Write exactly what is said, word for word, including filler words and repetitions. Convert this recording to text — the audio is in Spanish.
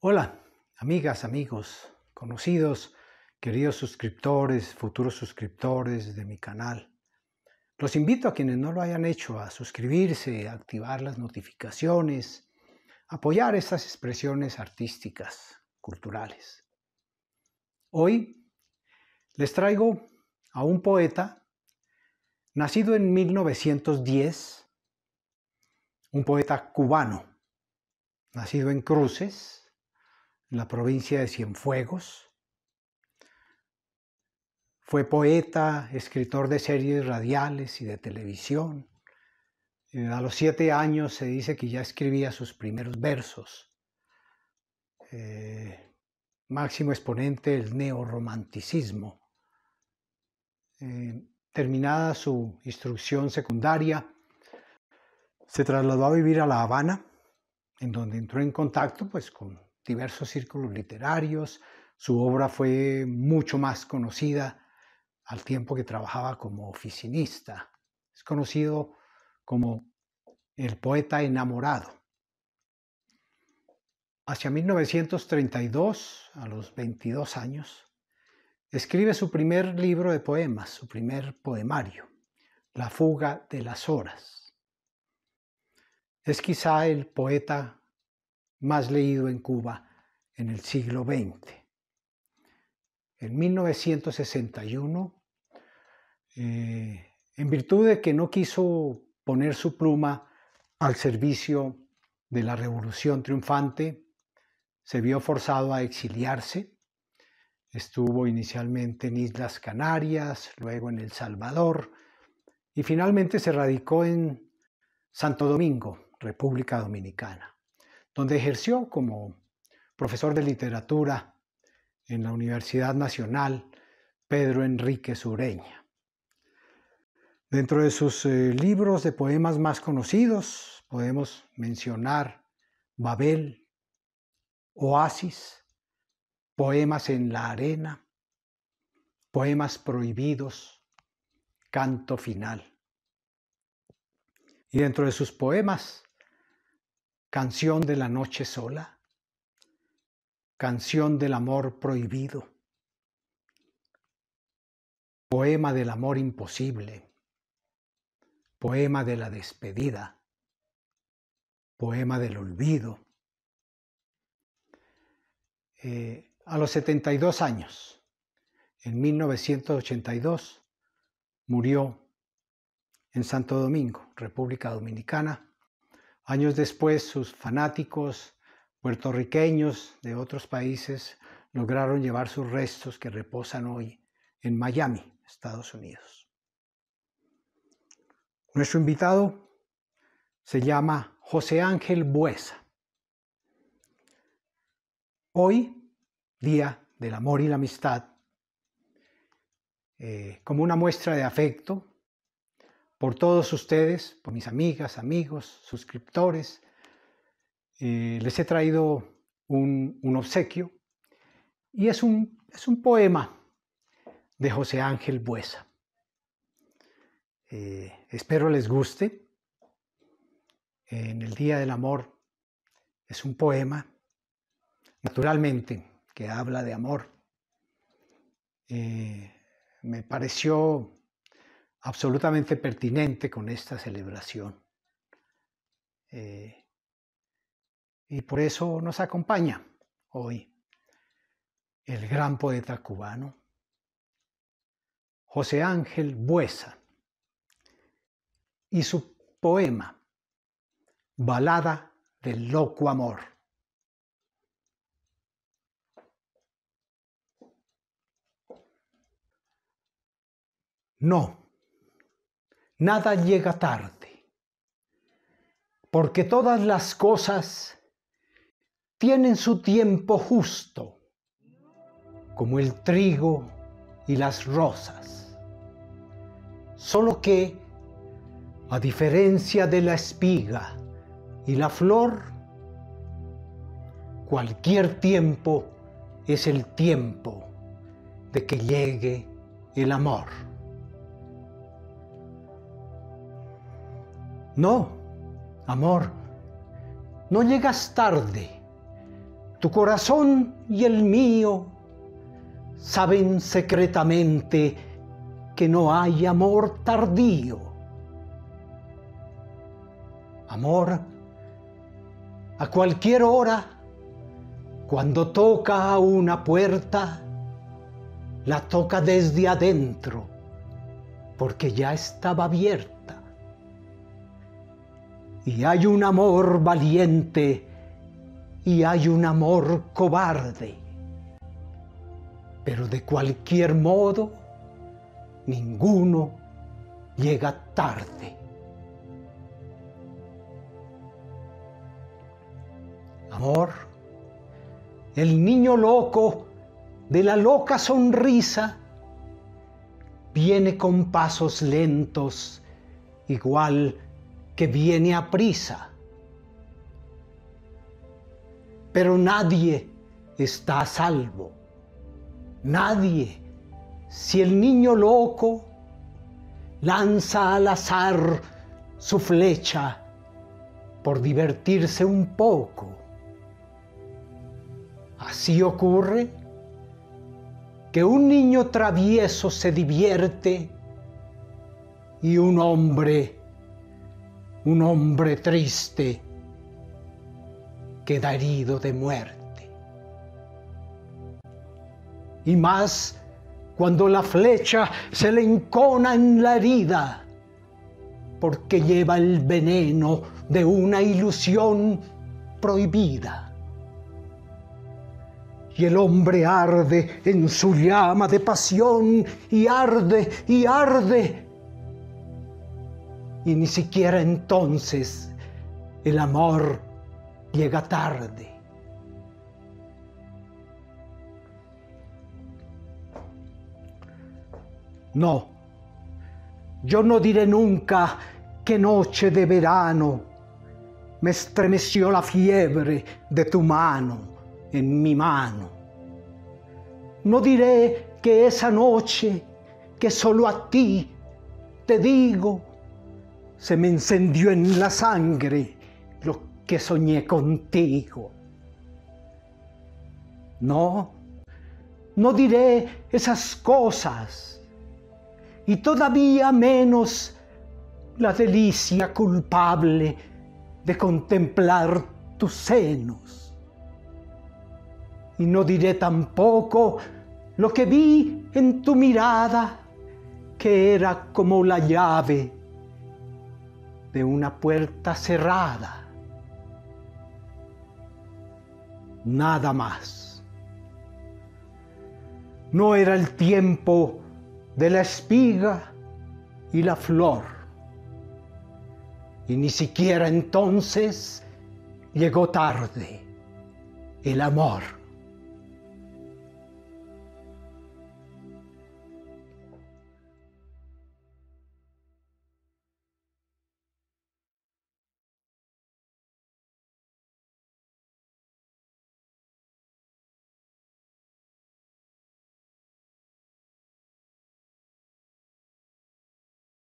Hola, amigas, amigos, conocidos, queridos suscriptores, futuros suscriptores de mi canal. Los invito a quienes no lo hayan hecho a suscribirse, a activar las notificaciones, apoyar estas expresiones artísticas, culturales. Hoy les traigo a un poeta nacido en mil novecientos diez, un poeta cubano, nacido en Cruces, en la provincia de Cienfuegos. Fue poeta, escritor de series radiales y de televisión. A los siete años se dice que ya escribía sus primeros versos. Eh, máximo exponente del neorromanticismo. Eh, terminada su instrucción secundaria, se trasladó a vivir a La Habana, en donde entró en contacto pues, con diversos círculos literarios. Su obra fue mucho más conocida al tiempo que trabajaba como oficinista. Es conocido como el poeta enamorado. Hacia mil novecientos treinta y dos, a los veintidós años, escribe su primer libro de poemas, su primer poemario, La fuga de las horas. Es quizá el poeta más leído en Cuba en el siglo veinte. En mil novecientos sesenta y uno, eh, en virtud de que no quiso poner su pluma al servicio de la revolución triunfante, se vio forzado a exiliarse. Estuvo inicialmente en Islas Canarias, luego en El Salvador y finalmente se radicó en Santo Domingo, República Dominicana, donde ejerció como profesor de literatura en la Universidad Nacional Pedro Enríquez Ureña. Dentro de sus eh, libros de poemas más conocidos podemos mencionar Babel, Oasis, Poemas en la arena, Poemas prohibidos, Canto final. Y dentro de sus poemas, Canción de la noche sola, Canción del amor prohibido, Poema del amor imposible, Poema de la despedida, Poema del olvido. Eh, a los setenta y dos años, en mil novecientos ochenta y dos, murió en Santo Domingo, República Dominicana. Años después, sus fanáticos puertorriqueños de otros países lograron llevar sus restos que reposan hoy en Miami, Estados Unidos. Nuestro invitado se llama José Ángel Buesa. Hoy, Día del Amor y la Amistad, eh, como una muestra de afecto por todos ustedes, por mis amigas, amigos, suscriptores, eh, les he traído un, un obsequio y es un, es un poema de José Ángel Buesa. Eh, espero les guste. En el Día del Amor es un poema, naturalmente, que habla de amor. Eh, me pareció absolutamente pertinente con esta celebración. Eh, y por eso nos acompaña hoy el gran poeta cubano, José Ángel Buesa, y su poema, Balada del loco amor. No, nada llega tarde, porque todas las cosas tienen su tiempo justo, como el trigo y las rosas. Solo que, a diferencia de la espiga y la flor, cualquier tiempo es el tiempo de que llegue el amor. No, amor, no llegas tarde, Tu corazón y el mío saben secretamente que no hay amor tardío. Amor a cualquier hora, cuando toca a una puerta, la toca desde adentro, porque ya estaba abierta. Y hay un amor valiente y hay un amor cobarde, pero de cualquier modo, ninguno llega tarde. Amor, el niño loco de la loca sonrisa, viene con pasos lentos, igual que viene a prisa. Pero nadie está a salvo. Nadie, si el niño loco lanza al azar su flecha por divertirse un poco. Así ocurre que un niño travieso se divierte y un hombre, un hombre triste, queda herido de muerte. Y más cuando la flecha se le encona en la herida, porque lleva el veneno de una ilusión prohibida. Y el hombre arde en su llama de pasión, y arde, y arde. Y ni siquiera entonces el amor llega tarde. No, yo no diré nunca que noche de verano me estremeció la fiebre de tu mano en mi mano. No diré que esa noche que solo a ti te digo, se me encendió en la sangre lo que soñé contigo. No, no diré esas cosas, y todavía menos la delicia culpable de contemplar tus senos. Y no diré tampoco lo que vi en tu mirada, que era como la llave de una puerta cerrada. Nada más. No era el tiempo de la espiga y la flor, y ni siquiera entonces llegó tarde el amor.